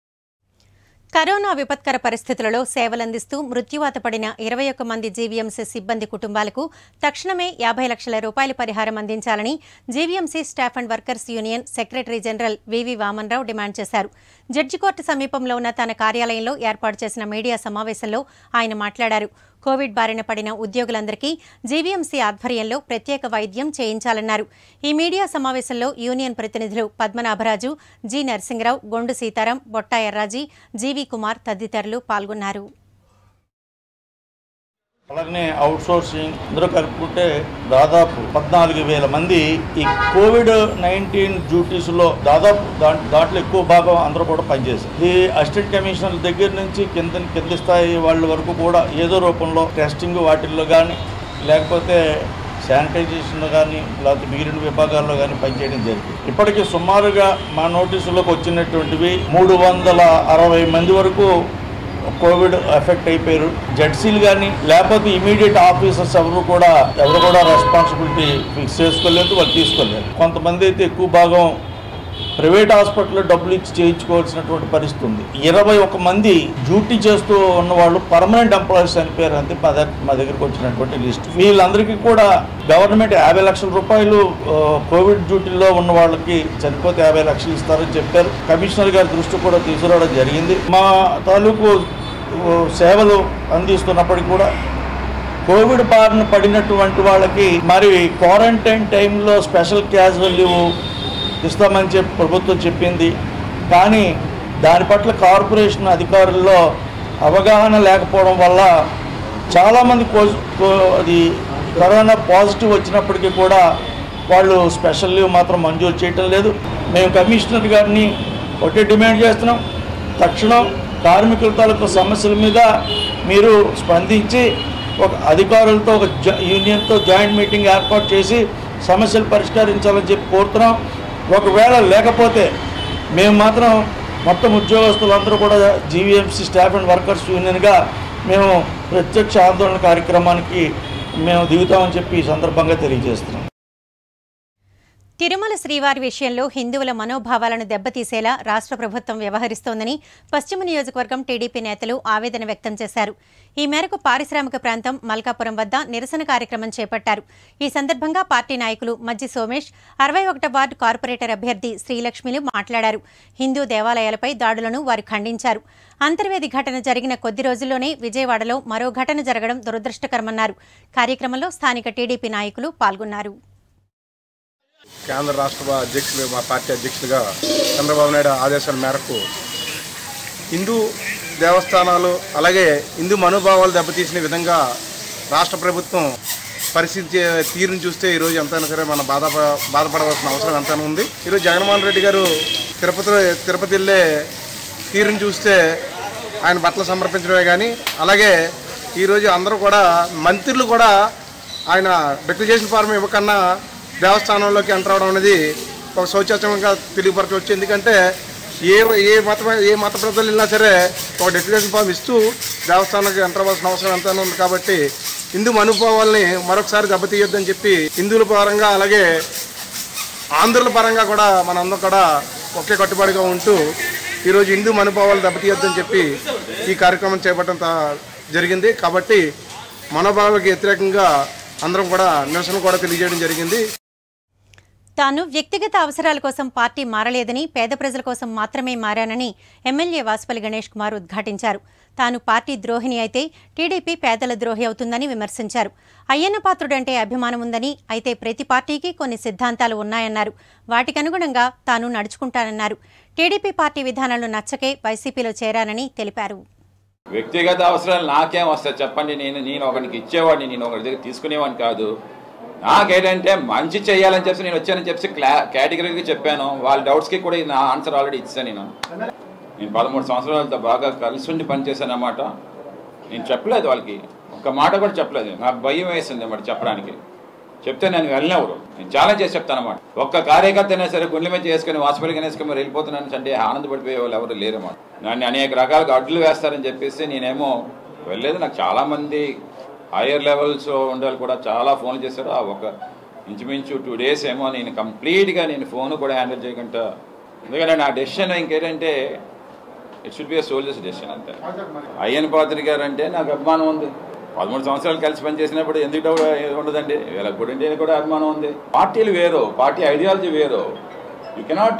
కరోనా విపత్కర పరిస్థితులలో సేవలందిస్తూ మృత్యువాత పడిన ఇరవై ఒక్క మంది జీవీఎంసీ సిబ్బంది కుటుంబాలకు తక్షణమే యాభై లక్షల రూపాయల పరిహారం అందించాలని GVMC staff and workers union secretary general VV Vamanrao demand చేశారు. జడ్జి కోర్టు సమీపంలో ఉన్న తన కార్యాలయంలో ఏర్పాటు చేసిన మీడియా సమావేశంలో ఆయన మాట్లాడారు. కోవిడ్ బారిన పడిన ఉద్యోగులందరికీ జీవీఎంసీ ఆధ్వర్యంలో ప్రత్యేక వైద్యం చేయించాలన్నారు. ఈ మీడియా సమావేశంలో యూనియన్ ప్రతినిధులు పద్మనాభరాజు, జి నరసింగరావు, గొండు సీతారాం, బొట్టా ఎర్రాజీ, జీవీ కుమార్ తదితరులు పాల్గొన్నారు. అలాగనే అవుట్ సోర్సింగ్ అందరూ కలుపుకుంటే దాదాపు పద్నాలుగు వేల మంది ఈ కోవిడ్ నైన్టీన్ డ్యూటీస్లో దాదాపు దాంట్లో ఎక్కువ భాగం అందరూ కూడా పనిచేశారు. ఈ అసిస్టెంట్ కమిషనర్ దగ్గర నుంచి కింద కింది స్థాయి వాళ్ళ వరకు కూడా ఏదో రూపంలో టెస్టింగ్ వాటిల్లో కానీ లేకపోతే శానిటైజేషన్లో కానీ లేకపోతే మిగిలిన విభాగాల్లో కానీ పనిచేయడం జరిగింది. ఇప్పటికీ సుమారుగా మా నోటీసులోకి వచ్చినటువంటివి మూడు వందల అరవై మంది వరకు కోవిడ్ ఎఫెక్ట్ అయిపోయారు. జడ్సీలు కానీ లేకపోతే ఇమీడియట్ ఆఫీసర్స్ ఎవరు కూడా ఎవరు కూడా రెస్పాన్సిబిలిటీ ఫిక్స్ చేసుకోలేదు, వాళ్ళు తీసుకోలేదు. కొంతమంది అయితే ఎక్కువ భాగం ప్రైవేట్ హాస్పిటల్లో డబ్బులు ఇచ్చి చేయించుకోవాల్సినటువంటి పరిస్థితి ఉంది. ఇరవై ఒక మంది డ్యూటీ చేస్తూ ఉన్న వాళ్ళు పర్మనెంట్ ఎంప్లాయీస్ చనిపోయారు. అంతే మా దగ్గర మా దగ్గరకు వచ్చినటువంటి లిస్ట్. వీళ్ళందరికీ కూడా గవర్నమెంట్ యాభై లక్షల రూపాయలు కోవిడ్ డ్యూటీలో ఉన్న వాళ్ళకి చనిపోతే యాభై లక్షలు ఇస్తారని చెప్పారు. కమిషనర్ గారి దృష్టి కూడా తీసుకురావడం జరిగింది. మా తాలూకు సేవలు అందిస్తున్నప్పటికీ కూడా కోవిడ్ బారిన పడినటువంటి వాళ్ళకి మరి క్వారంటైన్ టైంలో స్పెషల్ క్యాజువల్ లీవ్ ఇస్తామని చెప్పి ప్రభుత్వం చెప్పింది. కానీ దాని పట్ల కార్పొరేషన్ అధికారుల్లో అవగాహన లేకపోవడం వల్ల చాలామంది అది కరోనా పాజిటివ్ వచ్చినప్పటికీ కూడా వాళ్ళు స్పెషల్ లీవ్ మాత్రం మంజూరు చేయటం లేదు. మేము కమిషనర్ గారిని ఒకటే డిమాండ్ చేస్తున్నాం, తక్షణం కార్మికుల తాలూకు సమస్యల మీద మీరు స్పందించి ఒక అధికారులతో ఒక యూనియన్తో జాయింట్ మీటింగ్ ఏర్పాటు చేసి సమస్యలు పరిష్కరించాలని చెప్పి కోరుతున్నాం. ఒకవేళ లేకపోతే మేము మాత్రం మొత్తం ఉద్యోగస్తులందరూ కూడా జీవీఎంసీ స్టాఫ్ అండ్ వర్కర్స్ యూనియన్గా మేము ప్రత్యక్ష ఆందోళన కార్యక్రమానికి మేము దిగుతామని చెప్పి ఈ సందర్భంగా తెలియజేస్తున్నాం. తిరుమల శ్రీవారి విషయంలో హిందువుల మనోభావాలను దెబ్బతీసేలా రాష్ట్ర ప్రభుత్వం వ్యవహరిస్తోందని పశ్చిమ నియోజకవర్గం టీడీపీ నేతలు ఆవేదన వ్యక్తం చేశారు. ఈ మేరకు పారిశ్రామిక ప్రాంతం మల్కాపురం వద్ద నిరసన కార్యక్రమం చేపట్టారు. ఈ సందర్భంగా పార్టీ నాయకులు మజ్జి సోమేష్, అరవై ఒకటో వార్డు కార్పొరేటర్ అభ్యర్థి శ్రీలక్ష్మిలు మాట్లాడారు. హిందూ దేవాలయాలపై దాడులను వారు ఖండించారు. అంతర్వేది ఘటన జరిగిన కొద్ది రోజుల్లోనే విజయవాడలో మరో ఘటన జరగడం దురదృష్టకరమన్నారు. కార్యక్రమంలో స్థానిక టీడీపీ నాయకులు పాల్గొన్నారు. కేంద్ర రాష్ట్ర అధ్యక్షులు మా పార్టీ అధ్యక్షులుగా చంద్రబాబు నాయుడు ఆదేశాల మేరకు హిందూ దేవస్థానాలు అలాగే హిందూ మనోభావాలు దెబ్బతీసిన విధంగా రాష్ట్ర ప్రభుత్వం పరిస్థితి తీరును చూస్తే ఈరోజు ఎంతైనా సరే మనం బాధ బాధపడవలసిన అవసరం ఎంతైనా ఉంది. ఈరోజు జగన్మోహన్ రెడ్డి గారు తిరుపతిలో తిరుపతి వెళ్ళే తీరును చూస్తే ఆయన బట్టలు సమర్పించడమే కానీ అలాగే ఈరోజు అందరూ కూడా మంత్రులు కూడా ఆయన డిక్లరేషన్ ఫారం ఇవ్వకన్నా దేవస్థానంలోకి ఎంటర్ అవడం అనేది ఒక శౌచాచంగా తెలియపరచవచ్చు. ఎందుకంటే ఏ ఏ మత ఏ మత ప్రజలు వెళ్ళినా సరే ఒక డిక్లరేషన్ ఫామ్ ఇస్తూ దేవస్థానానికి ఎంటర్ అవ్వాల్సిన అవసరం ఎంతైనా ఉంది. కాబట్టి హిందూ మనోభావాల్ని మరొకసారి దెబ్బతీయొద్దని చెప్పి హిందువుల పరంగా అలాగే ఆంధ్రుల పరంగా కూడా మనందరం కూడా ఒకే కట్టుబడిగా ఉంటూ ఈరోజు హిందూ మనోభావాలు దెబ్బతీయొద్దని చెప్పి ఈ కార్యక్రమం చేపట్టడం జరిగింది. కాబట్టి మనోభావాలకు వ్యతిరేకంగా అందరం కూడా నిరసన కూడా తెలియజేయడం జరిగింది. తాను వ్యక్తిగత అవసరాల కోసం పార్టీ మారలేదని, పేద ప్రజల కోసం మాత్రమే మారానని ఎమ్మెల్యే వాసుపల్లి గణేష్ కుమార్ ఉద్ఘాటించారు. తాను పార్టీ ద్రోహిణి అయితే టీడీపీ పేదల ద్రోహి అవుతుందని విమర్శించారు. అయ్యన్న పాత్రుడంటే అభిమానం ఉందని, అయితే ప్రతి పార్టీకి కొన్ని సిద్ధాంతాలు ఉన్నాయన్నారు. వాటికనుగుణంగా తాను నడుచుకుంటానన్నారు. టీడీపీ పార్టీ విధానాలు నచ్చకే వైసీపీలో చేరానని తెలిపారు. వ్యక్తిగత అవసరాలు నాకేం వస్తాయి చెప్పండి. నేను నేను ఒకరికి ఇచ్చేవాడిని, నేను ఒకరి దగ్గర తీసుకునేవాడిని కాదు. నాకేంటంటే మంచి చేయాలని చెప్పి నేను వచ్చానని చెప్పి క్లా కేటగిరీగా చెప్పాను. వాళ్ళ డౌట్స్కి కూడా నా ఆన్సర్ ఆల్రెడీ ఇచ్చాను. నేను నేను పదమూడు సంవత్సరాలతో బాగా కలిసి ఉండి పనిచేశాను అన్నమాట. నేను చెప్పలేదు వాళ్ళకి, ఒక్క మాట కూడా చెప్పలేదు. నాకు భయం వేసింది అన్నమాట చెప్పడానికి. చెప్తే నేను వెళ్ళినప్పుడు నేను ఛాలెంజ్ చేసి చెప్తాను అన్నమాట. ఒక్క కార్యకర్త అయినా సరే గుండె మీద చేసుకుని వాసుపల్లి గణేష్ కుమార్ వెళ్ళిపోతున్నాను అంటే ఆనందపడిపోయే వాళ్ళు ఎవరు లేరు అన్నమాట. నన్ను అనేక రకాలుగా అడ్డులు వేస్తారని చెప్పేసి నేనేమో వెళ్ళలేదు. నాకు చాలామంది హైయర్ లెవెల్స్ ఉండాలి కూడా చాలా ఫోన్లు చేశారు. ఆ ఒక ఇంచుమించు టూ డేస్ ఏమో నేను కంప్లీట్గా నేను ఫోన్ కూడా హ్యాండిల్ చేయకుండా, ఎందుకంటే నా డెసిషన్ ఇంకేంటంటే it should be a soldier's decision అంతే. అయ్యన్ పాత్రి గారు అంటే నాకు అభిమానం ఉంది. పదమూడు సంవత్సరాలు కలిసి పనిచేసినప్పుడు ఎందుకు ఉండదండి, వీళ్ళకి కూడా అంటే కూడా అభిమానం ఉంది. పార్టీలు వేరు, పార్టీ ఐడియాలజీ వేరు. You cannot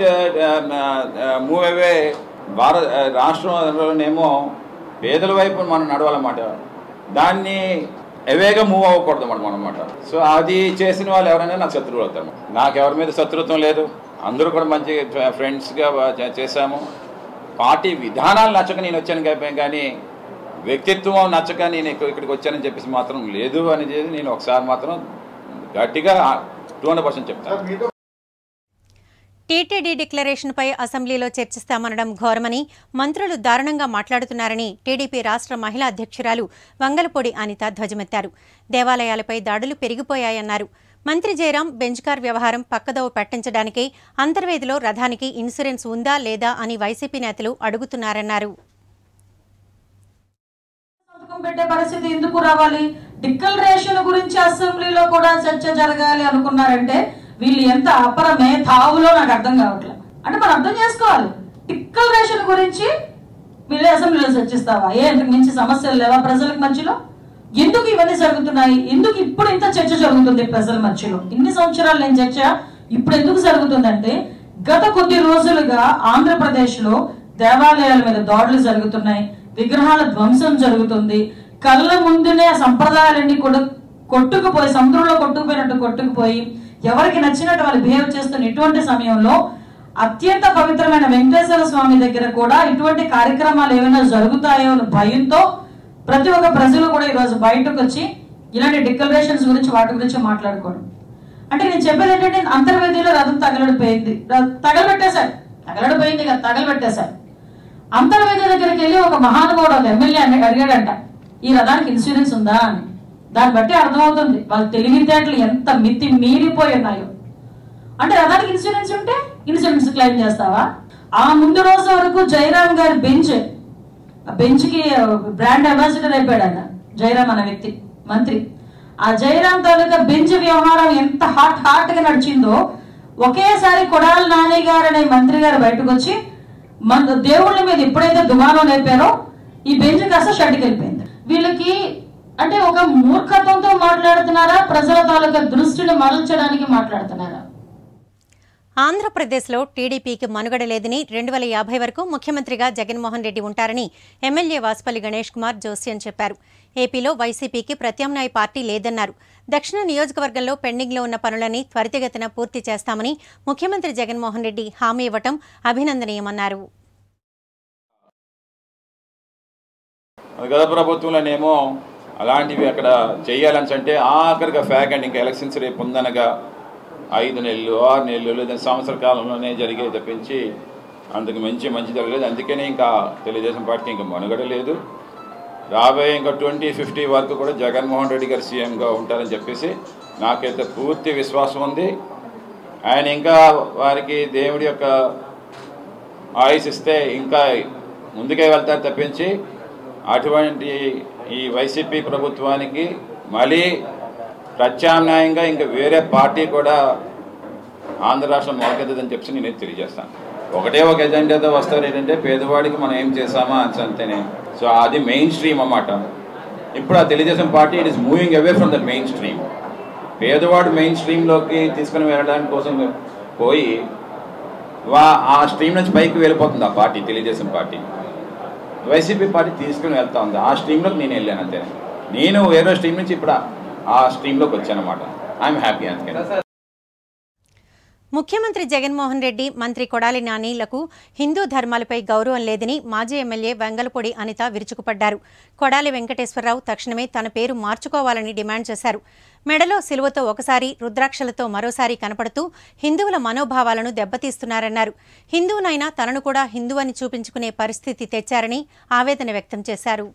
move away. భారత రాష్ట్రంలోనేమో పేదల వైపు మనం నడవాలన్నమాట. దాన్ని ఎవేగా మూవ్ అవ్వకూడదు మనం అనమాట. సో అది చేసిన వాళ్ళు ఎవరైనా నాకు శత్రువులు అవుతారు. నాకు ఎవరి మీద శత్రుత్వం లేదు. అందరూ కూడా మంచి ఫ్రెండ్స్గా చేశాము. పార్టీ విధానాలు నచ్చక నేను వచ్చాను కానీ వ్యక్తిత్వం నచ్చక నేను ఇక్కడికి వచ్చానని చెప్పేసి మాత్రం లేదు అనేది నేను ఒకసారి మాత్రం గట్టిగా టూ హండ్రెడ్ పర్సెంట్ చెప్తాను. టీటీడీ డిక్లరేషన్పై అసెంబ్లీలో చర్చిస్తామనడం ఘోరమని, మంత్రులు దారుణంగా మాట్లాడుతున్నారని టీడీపీ రాష్ట్ర మహిళా అధ్యక్షురాలు వంగలపూడి అనిత ధ్వజమెత్తారు. దేవాలయాలపై దాడులు పెరిగిపోయాయన్నారు. మంత్రి జయరాం బెంచ్కార్ వ్యవహారం పక్కదోవ పట్టించడానికే అంతర్వేదిలో రథానికి ఇన్సూరెన్స్ ఉందా లేదా అని వైసీపీ నేతలు అడుగుతున్నారన్నారు. పెట్టే పరిస్థితి ఎందుకు రావాలి? డిక్లరేషన్ గురించి అసెంబ్లీలో కూడా చర్చ జరగాలి అనుకున్నారంటే వీళ్ళు ఎంత అపర మేధావులో నాకు అర్థం కావట్లేదు. అంటే మనం అర్థం చేసుకోవాలి, డిక్లరేషన్ గురించి వీళ్ళే అసెంబ్లీలో చర్చిస్తావా? ఏ అంతకు మించి సమస్యలు లేవా ప్రజలకు మధ్యలో? ఎందుకు ఇవన్నీ జరుగుతున్నాయి? ఎందుకు ఇప్పుడు ఇంత చర్చ జరుగుతుంది ప్రజల మధ్యలో? ఇన్ని సంవత్సరాలు నేను చర్చ ఇప్పుడు ఎందుకు జరుగుతుందంటే, గత కొద్ది రోజులుగా ఆంధ్రప్రదేశ్ లో దేవాలయాల మీద దాడులు జరుగుతున్నాయి, విగ్రహాల ధ్వంసం జరుగుతుంది. కళ్ళ ముందునే సంప్రదాయాలన్నీ కూడా కొట్టుకుపోయి సముద్రంలో కొట్టుకుపోయినట్టు కొట్టుకుపోయి ఎవరికి నచ్చినట్టు వాళ్ళు బిహేవ్ చేస్తున్న ఇటువంటి సమయంలో అత్యంత పవిత్రమైన వెంకటేశ్వర స్వామి దగ్గర కూడా ఇటువంటి కార్యక్రమాలు ఏమైనా జరుగుతాయో అనే భయంతో ప్రతి ఒక్క ప్రజలు కూడా ఈరోజు బయటకు వచ్చి ఇలాంటి డిక్లరేషన్స్ గురించి వాటి గురించి మాట్లాడుకోవడం. అంటే నేను చెప్పేది ఏంటంటే, అంతర్వేదిలో రథం తగలడిపోయింది, తగలబెట్టేశారు తగలడిపోయింది కదా తగలబెట్టేశారు అంతర్వేది దగ్గరికి వెళ్ళి ఒక మహానుభావుడు ఒక ఎమ్మెల్యే అని అడిగాడంట, ఈ రథానికి ఇన్సూరెన్స్ ఉందా అని. దాన్ని బట్టి అర్థమవుతుంది వాళ్ళ తెలివితేటలు ఎంత మితి మీరిపోయి ఉన్నాయో. అంటే రథానికి ఇన్సూరెన్స్ ఉంటే ఇన్సూరెన్స్ క్లెయిమ్ చేస్తావా? ఆ ముందు రోజు వరకు జయరాం గారి బెంచ్, ఆ బెంచ్ కి బ్రాండ్ అంబాసిడర్ అయిపోయాడు ఆయన జయరాం అనే వ్యక్తి, మంత్రి. ఆ జయరాం తాలూకా బెంచ్ వ్యవహారం ఎంత హాట్ హాట్ గా నడిచిందో ఒకేసారి కొడాలి నాని గారు అనే మంత్రి గారు బయటకు వచ్చి మన దేవుళ్ళ మీద ఎప్పుడైతే దుమానం లేపారో ఈ బెంచ్ కాస్త షడ్డుకి వెళ్ళిపోయింది. వీళ్ళకి అంటే ఒక మూర్ఖత్వంతో మాట్లాడుతున్నారా, ప్రజల తాలూకా దృష్టిని మరల్చడానికి మాట్లాడుతున్నారా? ఆంధ్రప్రదేశ్లో టీడీపీకి మనుగడ లేదని, రెండు వేల యాభై వరకు ముఖ్యమంత్రిగా జగన్మోహన్ రెడ్డి ఉంటారని ఎమ్మెల్యే వాసుపల్లి గణేష్ కుమార్ జోస్యన్ చెప్పారు. ఏపీలో వైసీపీకి ప్రత్యామ్నాయ పార్టీ లేదన్నారు. దక్షిణ నియోజకవర్గంలో పెండింగ్లో ఉన్న పనులని త్వరితగతిన పూర్తి చేస్తామని ముఖ్యమంత్రి జగన్మోహన్ రెడ్డి హామీ ఇవ్వటం అభినందనీయమన్నారు. గత ప్రభుత్వంలోనేమో అలాంటివి అక్కడ చేయాలని అంటే ఆఖరిగా ఫ్యాక్ అండ్ ఇంకా ఎలక్షన్స్ రేపు ఉందనగా ఐదు నెలలు ఆరు నెలలు లేదా సంవత్సర కాలంలోనే జరిగే తప్పించి అందుకు మంచి మంచి జరగలేదు. అందుకనే ఇంకా తెలుగుదేశం పార్టీ ఇంకా మనుగడ లేదు. రాబోయే ఇంకా ట్వంటీ ఫిఫ్టీ వరకు కూడా జగన్మోహన్ రెడ్డి గారు సీఎంగా ఉంటారని చెప్పేసి నాకైతే పూర్తి విశ్వాసం ఉంది. ఆయన ఇంకా వారికి దేవుడి యొక్క ఆయుస్ ఇస్తే ఇంకా ముందుకే వెళ్తారు తప్పించి అటువంటి ఈ వైసీపీ ప్రభుత్వానికి మళ్ళీ ప్రత్యామ్నాయంగా ఇంకా వేరే పార్టీ కూడా ఆంధ్ర రాష్ట్రం మొదలెత్తదని చెప్పి నేను తెలియజేస్తాను. ఒకటే ఒక ఎజెండాతో వస్తారు ఏంటంటే పేదవాడికి మనం ఏం చేసామా అని అంతేనే. సో అది మెయిన్ స్ట్రీమ్ అన్నమాట. ఇప్పుడు ఆ Telugudesam party it is moving away from the main stream. పేదవాడు మెయిన్ స్ట్రీమ్లోకి తీసుకుని వెళ్ళడానికి కోసం పోయి వా ఆ స్ట్రీమ్ నుంచి పైకి వెళ్ళిపోతుంది ఆ party, Telugudesam party. YCP party తీసుకుని వెళ్తా ఉంది ఆ స్ట్రీమ్లోకి నేను వెళ్ళాను అంతేనే. నేను వేరే స్ట్రీమ్ నుంచి ఇప్పుడు ఆ స్ట్రీమ్లోకి వచ్చానమాట. ఐఎమ్ హ్యాపీ అందుకని. ముఖ్యమంత్రి జగన్మోహన్ రెడ్డి, మంత్రి కొడాలి నానీలకు హిందూ ధర్మాలపై గౌరవం లేదని మాజీ ఎమ్మెల్యే వెంగళపూడి అనిత విరుచుకుపడ్డారు. కొడాలి వెంకటేశ్వరరావు తక్షణమే తన పేరు మార్చుకోవాలని డిమాండ్ చేశారు. మెడలో సిలువతో ఒకసారి, రుద్రాక్షలతో మరోసారి కనపడుతూ హిందువుల మనోభావాలను దెబ్బతీస్తున్నారన్నారు. హిందువునైనా తనను కూడా హిందూ అని చూపించుకునే పరిస్థితి తెచ్చారని ఆవేదన వ్యక్తం చేశారు.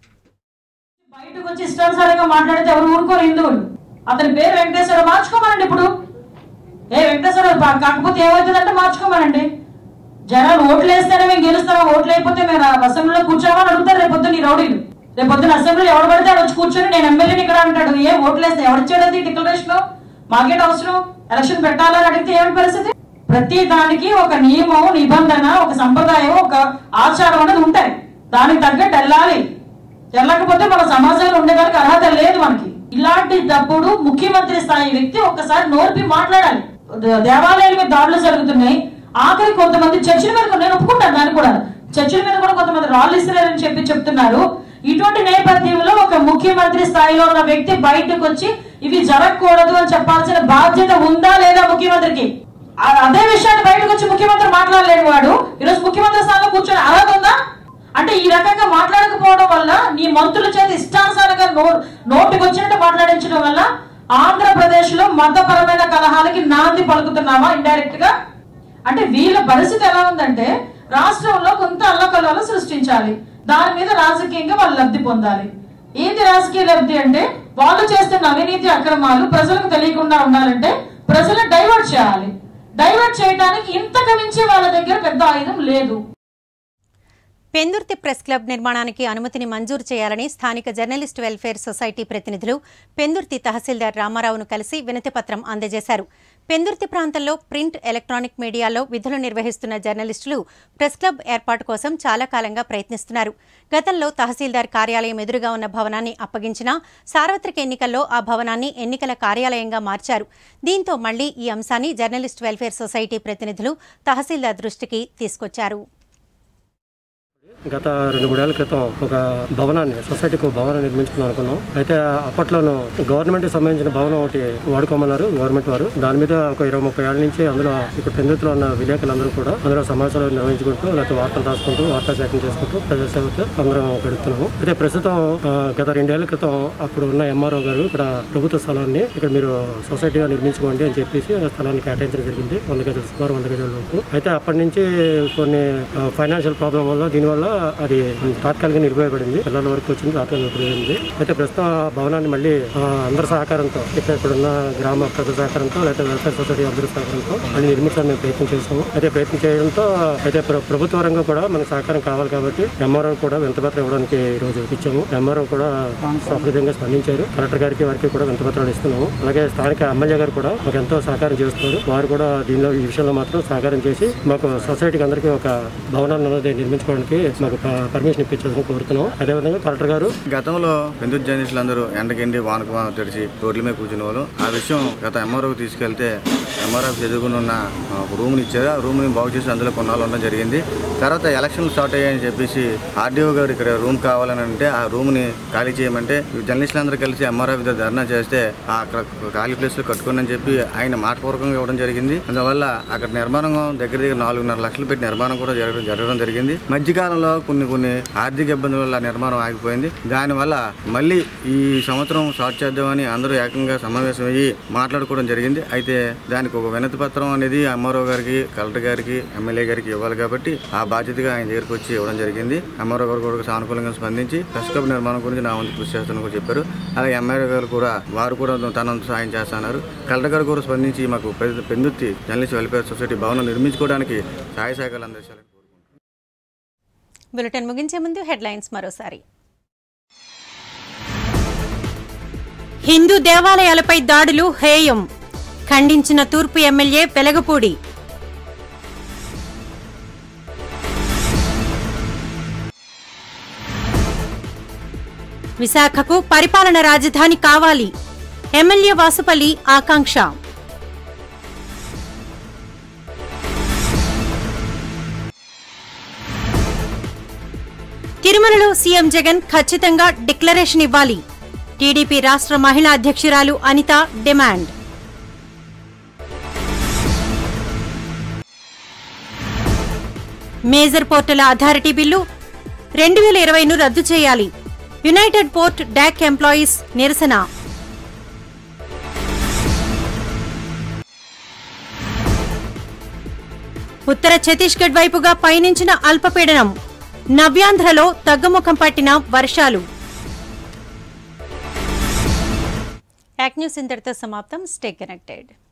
బయటకు వచ్చి ఇష్టానుసారంగా మాట్లాడితే ఎవరు ఊరుకోరు హిందువులు. అతని పేరు వెంకటేశ్వరరావు మార్చుకోమనండి. ఇప్పుడు ఏ వెంకటేశ్వరరావు కాకపోతే ఏమవుతుందంటే మార్చుకోమనండి. జనాలు ఓట్లు వేస్తేనే మేము గెలుస్తామా, ఓట్లు అయిపోతే మేము అసెంబ్లీలో కూర్చోమని అడుగుతారు రేపొద్దున ఈ రౌడీలు. రేపొద్దున అసెంబ్లీలో ఎవడు పడితే ఆడ వచ్చి కూర్చొని నేను ఎమ్మెల్యేని ఇక్కడ అంటాడు. ఏం ఓట్లు వేస్తే ఎవరిచ్చాడు అది డిక్లరేషన్? మాకేట్ అవసరం, ఎలక్షన్ పెట్టాలని అడిగితే ఏమిటి పరిస్థితి? ప్రతి దానికి ఒక నియమం, నిబంధన, ఒక సంప్రదాయం, ఒక ఆచారం అనేది ఉంటాయి. దానికి తగ్గట్టు వెళ్ళాలి. వెళ్ళకపోతే మన సమాజంలో ఉండేదానికి అర్హత లేదు మనకి. ఇలాంటి తప్పుడు ముఖ్యమంత్రి స్థాయి వ్యక్తి ఒక్కసారి నోర్పి మాట్లాడాలి. దేవాలయాల మీద దాడులు జరుగుతున్నాయి. ఆఖరి కొంతమంది చర్చిల మీద, నేను ఒప్పుకుంటాను దాన్ని కూడా, చర్చిల మీద కూడా కొంతమంది రాళ్ళు ఇస్తున్నారని చెప్పి చెప్తున్నారు. ఇటువంటి నేపథ్యంలో ఒక ముఖ్యమంత్రి స్థాయిలో ఉన్న వ్యక్తి బయటకు వచ్చి ఇవి జరగకూడదు అని చెప్పాల్సిన బాధ్యత ఉందా లేదా ముఖ్యమంత్రికి? అదే విషయాన్ని బయటకు వచ్చి ముఖ్యమంత్రి మాట్లాడలేని వాడు ఈరోజు ముఖ్యమంత్రి స్థానంలో కూర్చొని అర్హత ఉందా? అంటే ఈ రకంగా మాట్లాడకపోవడం వల్ల, నీ మంత్రుల చేత ఇష్టానుసారంగా నో నోటికి వచ్చినట్టు మాట్లాడించడం వల్ల ఆంధ్రప్రదేశ్ లో మతపరమైన కలహాలకి నాంది పలుకుతున్నావా ఇండైరెక్ట్ గా? అంటే వీళ్ళ పరిస్థితి ఎలా ఉందంటే రాష్ట్రంలో కొంత అల్లకల్లాలు సృష్టించాలి, దాని మీద రాజకీయంగా వాళ్ళు లబ్ధి పొందాలి. ఏంటి రాజకీయ లబ్ధి అంటే వాళ్ళు చేస్తున్న అవినీతి అక్రమాలు ప్రజలకు తెలియకుండా ఉండాలంటే ప్రజలను డైవర్ట్ చేయాలి. డైవర్ట్ చేయడానికి ఇంతకు మించి వాళ్ళ దగ్గర పెద్ద ఆయుధం లేదు. పెందుర్తి ప్రెస్ క్లబ్ నిర్మాణానికి అనుమతిని మంజూరు చేయాలని స్థానిక జర్నలిస్ట్ వెల్ఫేర్ సొసైటీ ప్రతినిధులు పెందుర్తి తహసీల్దార్ రామారావును కలిసి వినతిపత్రం అందజేశారు. పెందుర్తి ప్రాంతంలో ప్రింట్, ఎలక్ట్రానిక్ మీడియాలో విధులు నిర్వహిస్తున్న జర్నలిస్టులు ప్రెస్ క్లబ్ ఏర్పాటు కోసం చాలా కాలంగా ప్రయత్నిస్తున్నారు. గతంలో తహసీల్దార్ కార్యాలయం ఎదురుగా ఉన్న భవనాన్ని అప్పగించినా సార్వత్రిక ఎన్నికల్లో ఆ భవనాన్ని ఎన్నికల కార్యాలయంగా మార్చారు. దీంతో మళ్లీ ఈ అంశాన్ని జర్నలిస్ట్ వెల్ఫేర్ సొసైటీ ప్రతినిధులు తహసీల్దార్ దృష్టికి తీసుకొచ్చారు. గత రెండు మూడేళ్ల క్రితం ఒక భవనాన్ని, సొసైటీకి ఒక భవనాన్ని నిర్మించుకుందాం అనుకున్నాం. అయితే అప్పట్లోనూ గవర్నమెంట్కి సంబంధించిన భవనం ఒకటి వాడుకోమన్నారు గవర్నమెంట్ వారు. దాని మీద ఒక ఇరవై ముప్పై ఏళ్ళ నుంచి అందులో ఇప్పుడు పెందుతులో ఉన్న విలేకరులందరూ కూడా అందులో సమాచారాలు నిర్వహించుకుంటూ, లేకపోతే వార్తలు రాసుకుంటూ, వార్తా శాఖం చేసుకుంటూ ప్రజాసేవతో అందరం గడుపుతున్నాము. అయితే ప్రస్తుతం గత రెండేళ్ల క్రితం అప్పుడు ఉన్న ఎంఆర్ఓ గారు ఇక్కడ ప్రభుత్వ స్థలాన్ని ఇక్కడ మీరు సొసైటీగా నిర్మించుకోండి అని చెప్పేసి స్థలాన్ని కేటాయించడం జరిగింది. వంద గజాలు, సుమారు వంద గజాల వరకు. అయితే అప్పటి నుంచి కొన్ని ఫైనాన్షియల్ ప్రాబ్లం వల్ల, దీనివల్ల అది తాత్కాలికంగా నిర్భయపడింది, పిల్లల వరకు వచ్చింది, తాత్కాలికంగా నిర్భయపడింది. అయితే ప్రస్తుతం ఆ భవనాన్ని మళ్ళీ అందరి సహకారంతో, ఇక్కడ ఇక్కడున్న గ్రామ ప్రజల సహకారంతో లేదా వెల్ఫేర్ సొసైటీ అందరి సహకారంతో మళ్ళీ నిర్మించాలని మేము ప్రయత్నం చేస్తాము. అయితే ప్రయత్నం చేయడంతో అయితే ప్రభుత్వ రంగం కూడా మనకు సహకారం కావాలి కాబట్టి ఎంఆర్ఓ కూడా వింతపత్రం ఇవ్వడానికి ఈ రోజు ఇచ్చాము. ఎంఆర్ఓ కూడా సఫలీతంగా స్పందించారు. కలెక్టర్ గారికి వారికి కూడా వింతపత్రాలు ఇస్తున్నాము. అలాగే స్థానిక ఎమ్మెల్యే గారు కూడా మాకు ఎంతో సహకారం చేస్తున్నారు. వారు కూడా దీనిలో ఈ విషయంలో మాత్రం సహకారం చేసి మాకు సొసైటీకి అందరికీ ఒక భవనాన్ని అనేది నిర్మించుకోవడానికి మాకు పర్మిషన్ ఇప్పించాలని కోరుతున్నాం. అదేవిధంగా కలెక్టర్ గారు గతంలో విద్యుత్ జర్నలిస్టులు అందరూ ఎండకెండి వానకు తెరిచి రోడ్ల మీద కూర్చునే వాళ్ళు. ఆ విషయం గత ఎంఆర్ఓకి తీసుకెళ్తే ఎంఆర్ఓ ఎదుగుని ఉన్న రూమ్ని ఇచ్చారు. ఆ రూమ్ని బాగు చేసి అందులో కొన్నాళ్ళు ఉండడం జరిగింది. తర్వాత ఎలక్షన్లు స్టార్ట్ అయ్యాయని చెప్పేసి ఆర్డీఓ గారు ఇక్కడ రూమ్ కావాలని అంటే ఆ రూమ్ని ఖాళీ చేయమంటే జర్నలిస్టులు అందరూ కలిసి ఎంఆర్ఓ మీద ధర్నా చేస్తే అక్కడ ఖాళీ ప్లేస్లో కట్టుకోండి అని చెప్పి ఆయన మాటపూర్వకంగా ఇవ్వడం జరిగింది. అందువల్ల అక్కడ నిర్మాణం దగ్గర దగ్గర నాలుగున్నర లక్షలు పెట్టి నిర్మాణం కూడా జరగడం జరగడం జరిగింది. మధ్యకాలంలో కొన్ని కొన్ని ఆర్థిక ఇబ్బందుల వల్ల నిర్మాణం ఆగిపోయింది. దానివల్ల మళ్ళీ ఈ సంవత్సరం స్టార్ట్ చేద్దామని అందరూ ఏకంగా సమావేశం అయ్యి మాట్లాడుకోవడం జరిగింది. అయితే దానికి ఒక వినతి పత్రం అనేది ఎంఆర్ఓ గారికి, కలెక్టర్ గారికి, ఎమ్మెల్యే గారికి ఇవ్వాలి కాబట్టి ఆ బాధ్యతగా ఆయన దగ్గరికి వచ్చి ఇవ్వడం జరిగింది. ఎంఆర్ఓ గారు కూడా సానుకూలంగా స్పందించి ప్రెస్ క్లబ్ నిర్మాణం గురించి నా వంతు కృషి చేస్తానని కూడా చెప్పారు. అలాగే ఎమ్మెల్యే గారు కూడా వారు కూడా తనంత సాయం చేస్తున్నారు. కలెక్టర్ గారు కూడా స్పందించి మాకు పెందుర్తి జర్నలిస్ట్ వెల్ఫేర్ సొసైటీ భవనం నిర్మించుకోవడానికి సహాయ సహకారాలు అందించాలని కోరుకుంటున్నాను. బులెటిన్ ముగించే ముందు హెడ్లైన్స్ మరోసారి. హిందూ దేవాలయాలపై దాడులు హేయం, ఖండించిన తూర్పు ఎమ్మెల్యే వెలగపూడి. విశాఖకు పరిపాలన రాజధాని కావాలి, ఎమ్మెల్యే వాసుపల్లి ఆకాంక్ష. తిరుమలలో సీఎం జగన్ ఖచ్చితంగా డిక్లరేషన్ ఇవ్వాలి, టీడీపీ రాష్ట్ర మహిళా అధ్యక్షురాలు అనిత డిమాండ్. మేజర్ పోర్టుల అథారిటీ బిల్లు రెండు వేల ఇరవైను రద్దు చేయాలి, యునైటెడ్ పోర్ట్ డాక్ ఎంప్లాయీస్ నిరసన. ఉత్తర ఛత్తీస్గఢ్ వైపుగా పయనించిన అల్పపీడనం, నవ్యాంధ్రలో తగ్గుముఖం పట్టిన వర్షాలు. యాక్ న్యూస్ ఇంతటితో సమాప్తం. Stay connected.